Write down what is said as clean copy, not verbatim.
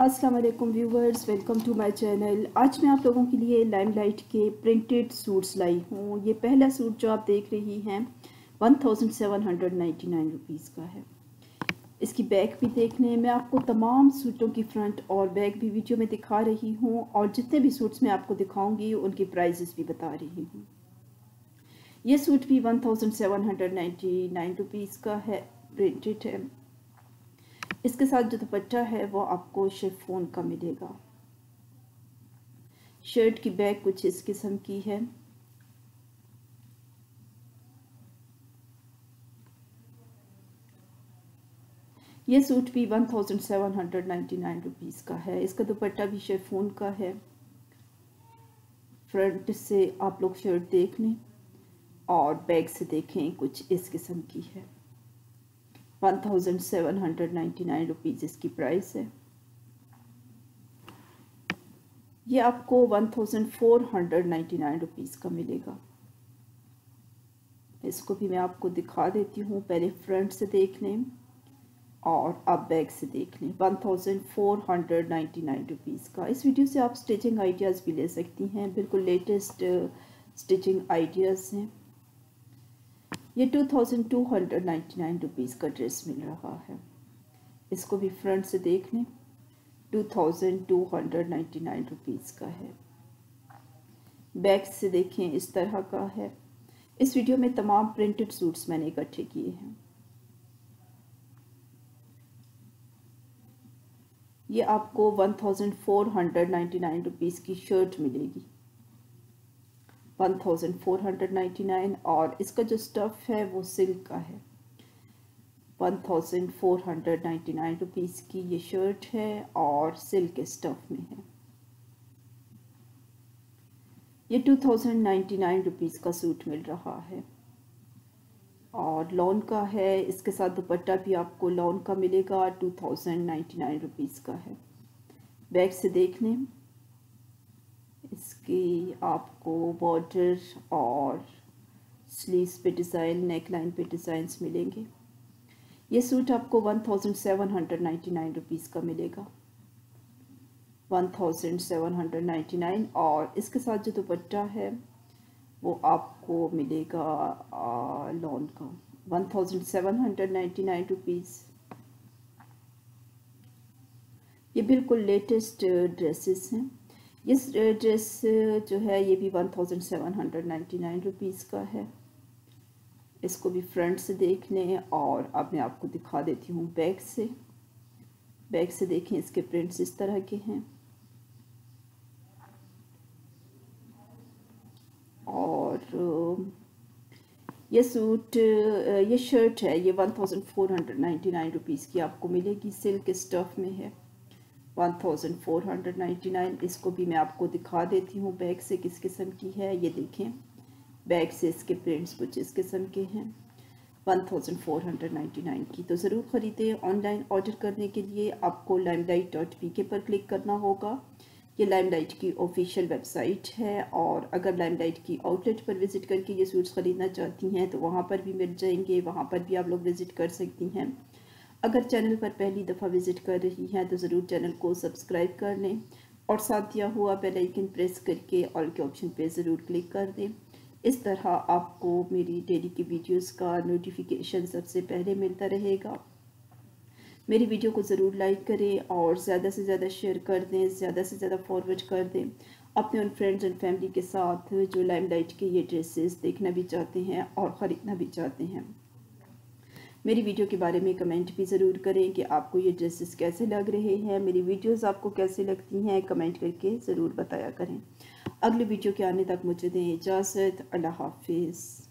अस्सलाम वालेकुम viewers, welcome to my channel. आज मैं आप लोगों के लिए लाइमलाइट के प्रिंटेड सूट्स लाई हूँ। ये पहला सूट जो आप देख रही हैं 1799 रुपीज़ का है। इसकी बैक भी देख लें। मैं आपको तमाम सूटों की फ्रंट और बैक भी वीडियो में दिखा रही हूँ और जितने भी सूट्स मैं आपको दिखाऊंगी उनकी प्राइजेस भी बता रही हूँ। ये सूट भी 1799 रुपीज़ का है, प्रिंटेड है। इसके साथ जो दुपट्टा है वो आपको शिफॉन का मिलेगा। शर्ट की बैक कुछ इस किस्म की है। ये सूट भी 1799 रुपीज़ का है। इसका दुपट्टा भी शिफॉन का है। फ्रंट से आप लोग शर्ट देख लें और बैक से देखें, कुछ इस किस्म की है। 1799 रुपीज़ इसकी प्राइस है। ये आपको 1499 रुपीज़ का मिलेगा। इसको भी मैं आपको दिखा देती हूँ। पहले फ्रंट से देख लें और अब बैक से देख लें। 1499 रुपीज़ का। इस वीडियो से आप स्टिचिंग आइडियाज़ भी ले सकती हैं। बिल्कुल लेटेस्ट स्टिचिंग आइडियाज़ हैं। ये 2299 रुपीज़ का ड्रेस मिल रहा है। इसको भी फ्रंट से देख लें। 2299 रुपीज़ का है। बैक से देखें, इस तरह का है। इस वीडियो में तमाम प्रिंटेड सूट्स मैंने इकट्ठे किए हैं। ये आपको 1499 रुपीज़ की शर्ट मिलेगी। 1499 और इसका जो स्टफ़ है वो सिल्क का है। 1499 रुपीज़ की ये शर्ट है और सिल्क के स्टफ़ में है। ये 2099 रुपीज़ का सूट मिल रहा है और लॉन का है। इसके साथ दुपट्टा भी आपको लॉन का मिलेगा। 2099 रुपीज़ का है। बैक से देख लें। इसकी आपको बॉर्डर और स्लीव्स पे डिज़ाइन, नेक लाइन पे डिज़ाइंस मिलेंगे। ये सूट आपको 1799 रुपीज़ का मिलेगा। 1799 और इसके साथ जो दुपट्टा है वो आपको मिलेगा लॉन का। 1799 रुपीज़। ये बिल्कुल लेटेस्ट ड्रेसेस हैं। ये ड्रेस जो है ये भी 1799 रुपीज़ का है। इसको भी फ्रंट से देख लें और अब मैं आपको दिखा देती हूँ बैक से। बैक से देखें, इसके प्रिंट्स इस तरह के हैं और ये सूट, ये शर्ट है, ये 1499 रुपीज़ की आपको मिलेगी। सिल्क स्टफ़ में है। 1499। इसको भी मैं आपको दिखा देती हूँ बैक से किस किस्म की है। ये देखें, बैक से इसके प्रिंट्स कुछ इस किस्म के हैं। 1499 की। तो ज़रूर ख़रीदें। ऑनलाइन ऑर्डर करने के लिए आपको limelight.pk पर क्लिक करना होगा। ये लाइमलाइट की ऑफिशियल वेबसाइट है और अगर लाइमलाइट की आउटलेट पर विज़िट करके ये सूट्स ख़रीदना चाहती हैं तो वहाँ पर भी मिल जाएंगे। वहाँ पर भी आप लोग विज़िट कर सकती हैं। अगर चैनल पर पहली दफ़ा विज़िट कर रही हैं तो ज़रूर चैनल को सब्सक्राइब कर लें और साथ दिया हुआ बेल आइकन प्रेस करके ऑल के ऑप्शन पे ज़रूर क्लिक कर दें। इस तरह आपको मेरी डेली की वीडियोस का नोटिफिकेशन सबसे पहले मिलता रहेगा। मेरी वीडियो को ज़रूर लाइक करें और ज़्यादा से ज़्यादा शेयर कर दें, ज़्यादा से ज़्यादा फॉरवर्ड कर दें अपने उन फ्रेंड्स एंड फैमिली के साथ जो लाइमलाइट के ये ड्रेसेस देखना भी चाहते हैं और ख़रीदना भी चाहते हैं। मेरी वीडियो के बारे में कमेंट भी ज़रूर करें कि आपको ये ड्रेसेस कैसे लग रहे हैं। मेरी वीडियोस आपको कैसे लगती हैं, कमेंट करके ज़रूर बताया करें। अगले वीडियो के आने तक मुझे दें इजाज़त। अल्लाह हाफिज़।